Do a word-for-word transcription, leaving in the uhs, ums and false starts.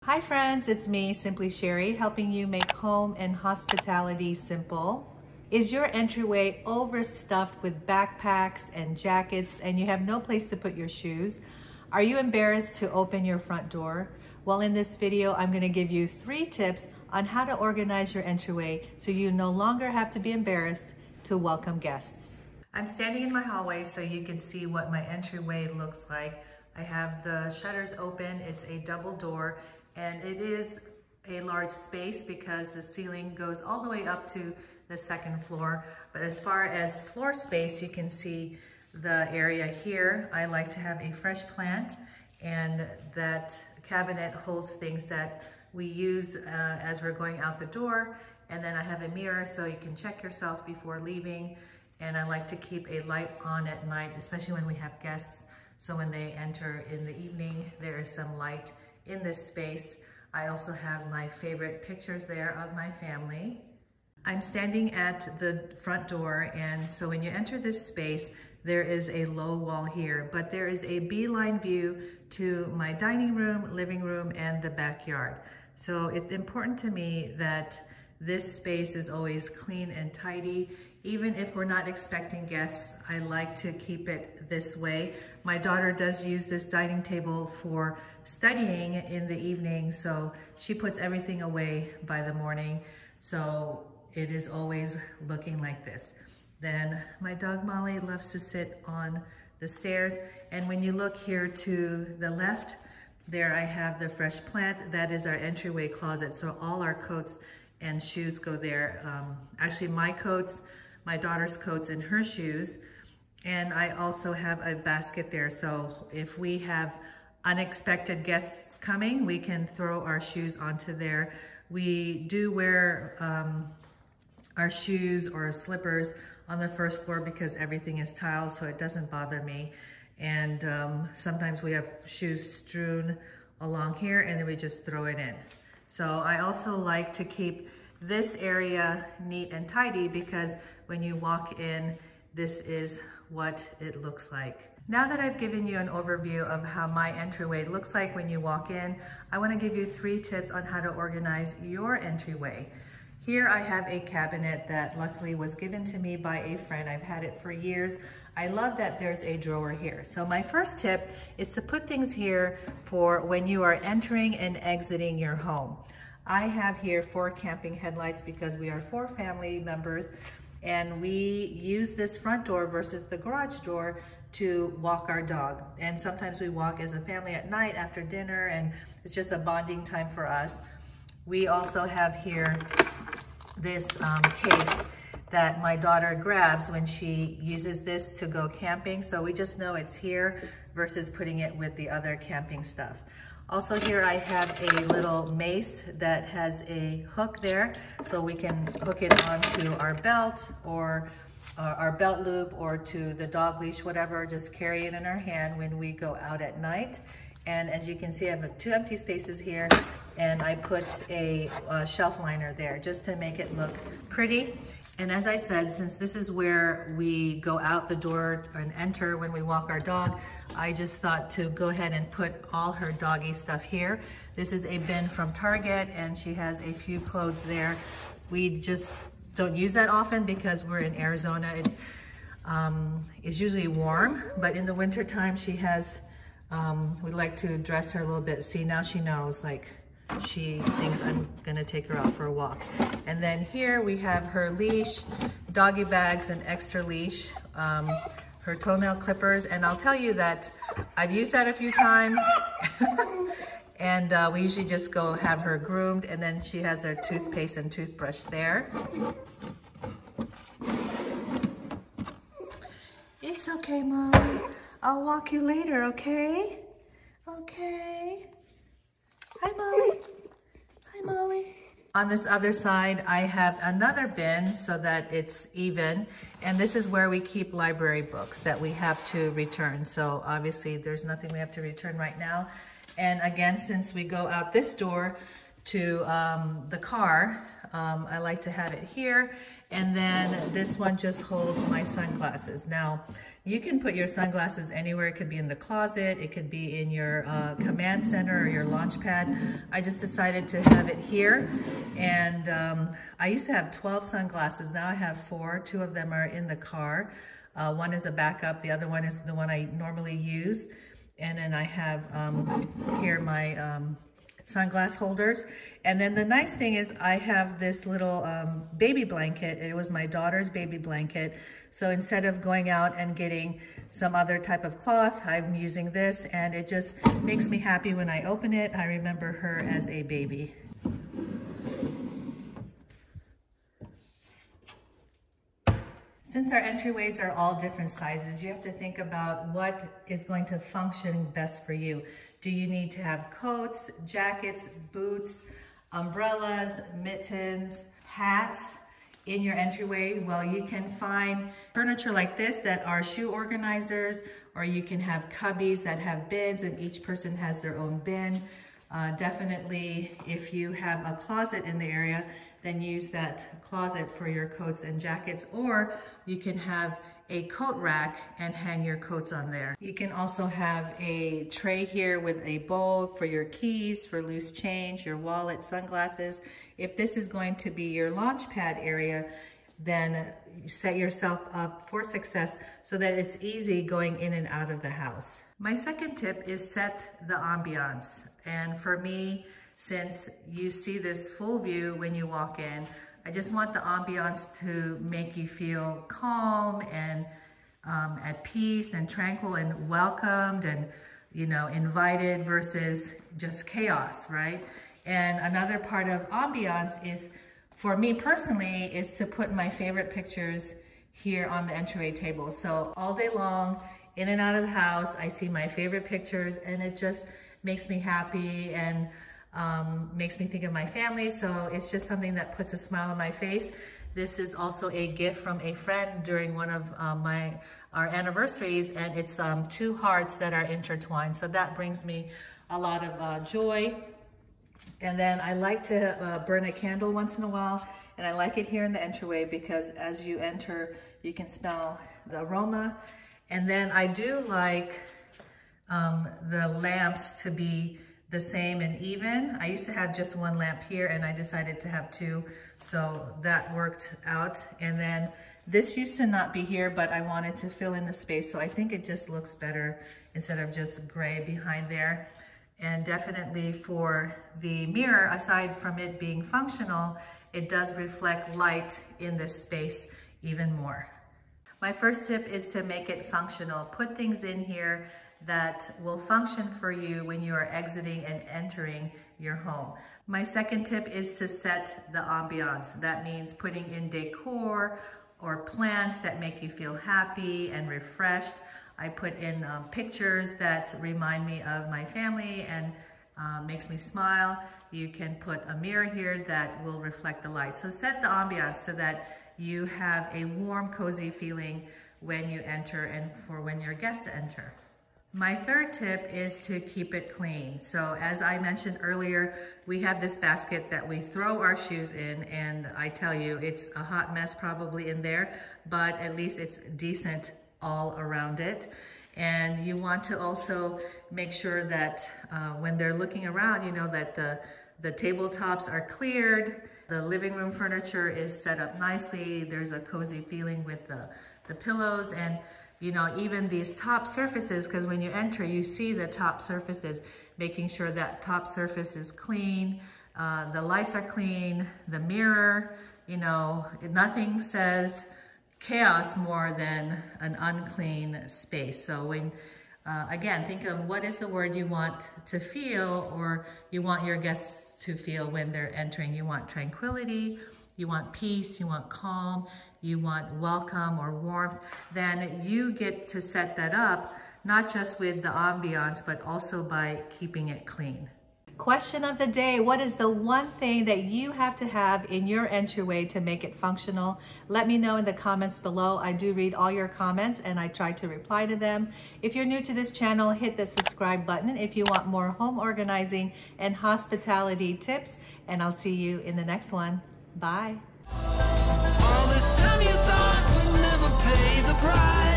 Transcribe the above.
Hi friends, it's me, Simply Sherry, helping you make home and hospitality simple. Is your entryway overstuffed with backpacks and jackets and you have no place to put your shoes? Are you embarrassed to open your front door? Well, in this video, I'm gonna give you three tips on how to organize your entryway so you no longer have to be embarrassed to welcome guests. I'm standing in my hallway so you can see what my entryway looks like. I have the shutters open, it's a double door, and it is a large space because the ceiling goes all the way up to the second floor. But as far as floor space, you can see the area here. I like to have a fresh plant, and that cabinet holds things that we use uh, as we're going out the door. And then I have a mirror so you can check yourself before leaving. And I like to keep a light on at night, especially when we have guests. So when they enter in the evening, there is some light in this space. I also have my favorite pictures there of my family. I'm standing at the front door, and so when you enter this space, there is a low wall here, but there is a beeline view to my dining room, living room, and the backyard. So it's important to me that this space is always clean and tidy. Even if we're not expecting guests, I like to keep it this way. My daughter does use this dining table for studying in the evening, so she puts everything away by the morning. So it is always looking like this. Then my dog Molly loves to sit on the stairs. And when you look here to the left, there I have the fresh plant. That is our entryway closet. So all our coats and shoes go there. Um, actually my coats, my daughter's coats, and her shoes. And I also have a basket there. So if we have unexpected guests coming, we can throw our shoes onto there. We do wear um, our shoes or slippers on the first floor because everything is tiled, so it doesn't bother me. And um, sometimes we have shoes strewn along here and then we just throw it in. So I also like to keep this area neat and tidy because when you walk in, this is what it looks like. Now that I've given you an overview of how my entryway looks like when you walk in, I want to give you three tips on how to organize your entryway. Here I have a cabinet that luckily was given to me by a friend. I've had it for years. I love that there's a drawer here. So my first tip is to put things here for when you are entering and exiting your home. I have here four camping headlights because we are four family members, and we use this front door versus the garage door to walk our dog. And sometimes we walk as a family at night after dinner, and it's just a bonding time for us. We also have here this um, case that my daughter grabs when she uses this to go camping. So we just know it's here versus putting it with the other camping stuff. Also here I have a little mace that has a hook there, so we can hook it onto our belt or uh, our belt loop or to the dog leash, whatever. Just carry it in our hand when we go out at night. And as you can see, I have two empty spaces here, and I put a, a shelf liner there just to make it look pretty. And as I said, since this is where we go out the door and enter when we walk our dog, I just thought to go ahead and put all her doggy stuff here. This is a bin from Target, and she has a few clothes there. We just don't use that often because we're in Arizona. It um, is usually warm, but in the winter time she has, um, we like to dress her a little bit. See, now she knows, like, she thinks I'm gonna take her out for a walk. And then here we have her leash, doggy bags, and extra leash, um, her toenail clippers. And I'll tell you that I've used that a few times. And uh, we usually just go have her groomed, and then she has her toothpaste and toothbrush there. It's okay, Molly. I'll walk you later, okay? Okay. Hi, Molly. Hi, Molly. On this other side, I have another bin so that it's even. And this is where we keep library books that we have to return. So obviously there's nothing we have to return right now. And again, since we go out this door to um, the car, um, I like to have it here. And then this one just holds my sunglasses. Now, you can put your sunglasses anywhere. It could be in the closet, it could be in your uh, command center or your launch pad. I just decided to have it here. And um, I used to have twelve sunglasses. Now I have four. Two of them are in the car. Uh, one is a backup. The other one is the one I normally use. And then I have um, here my um, sunglass holders. And then the nice thing is I have this little um, baby blanket. It was my daughter's baby blanket. So instead of going out and getting some other type of cloth, I'm using this, and it just makes me happy when I open it. I remember her as a baby. Since our entryways are all different sizes, you have to think about what is going to function best for you. Do you need to have coats, jackets, boots, umbrellas, mittens, hats in your entryway? Well, you can find furniture like this that are shoe organizers, or you can have cubbies that have bins and each person has their own bin. Uh, definitely, if you have a closet in the area, then use that closet for your coats and jackets, or you can have a coat rack and hang your coats on there. You can also have a tray here with a bowl for your keys, for loose change, your wallet, sunglasses. If this is going to be your launch pad area, then you set yourself up for success so that it's easy going in and out of the house. My second tip is set the ambiance. And for me, since you see this full view when you walk in, I just want the ambiance to make you feel calm and um, at peace and tranquil and welcomed and, you know, invited versus just chaos, right? And another part of ambiance is, for me personally, is to put my favorite pictures here on the entryway table. So all day long, in and out of the house, I see my favorite pictures, and it just makes me happy and um, makes me think of my family. So it's just something that puts a smile on my face. This is also a gift from a friend during one of uh, my our anniversaries, and it's um, two hearts that are intertwined. So that brings me a lot of uh, joy. And then I like to uh, burn a candle once in a while, and I like it here in the entryway because as you enter, you can smell the aroma. And then I do like um, the lamps to be the same and even. I used to have just one lamp here, and I decided to have two, so that worked out. And then this used to not be here, but I wanted to fill in the space, so I think it just looks better instead of just gray behind there. And definitely for the mirror, aside from it being functional, it does reflect light in this space even more. My first tip is to make it functional. Put things in here that will function for you when you are exiting and entering your home. My second tip is to set the ambiance. That means putting in decor or plants that make you feel happy and refreshed. I put in um, pictures that remind me of my family and uh, makes me smile. You can put a mirror here that will reflect the light. So set the ambiance so that you have a warm, cozy feeling when you enter and for when your guests enter. My third tip is to keep it clean. So as I mentioned earlier, we have this basket that we throw our shoes in, and I tell you, it's a hot mess probably in there, but at least it's decent all around it. And you want to also make sure that uh, when they're looking around, you know, that the, the tabletops are cleared, the living room furniture is set up nicely, there's a cozy feeling with the, the pillows, and you know, even these top surfaces, because when you enter, you see the top surfaces, making sure that top surface is clean, uh, the lights are clean, the mirror, you know, nothing says chaos more than an unclean space. So when, uh, again, think of what is the word you want to feel, or you want your guests to feel when they're entering. You want tranquility, you want peace, you want calm, you want welcome or warmth. Then you get to set that up, not just with the ambiance, but also by keeping it clean. Question of the day: what is the one thing that you have to have in your entryway to make it functional? Let me know in the comments below. I do read all your comments and I try to reply to them. If you're new to this channel, hit the subscribe button if you want more home organizing and hospitality tips, and I'll see you in the next one. Bye. All this time you thought would never pay the price.